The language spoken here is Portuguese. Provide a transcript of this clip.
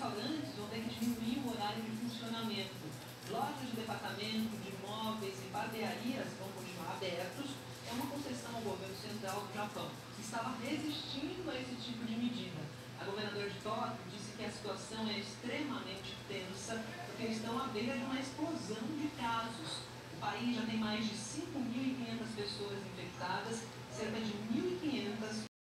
restaurantes vão ter que diminuir o horário de funcionamento. Lojas de departamento, de imóveis e barbearias vão continuar abertos. É uma concessão ao governo central do Japão, que estava resistindo a esse tipo de medida. A governadora de Tóquio disse que a situação é extremamente tensa, porque estão à beira de uma explosão de casos. O país já tem mais de 5.500 pessoas infectadas, cerca de 1.500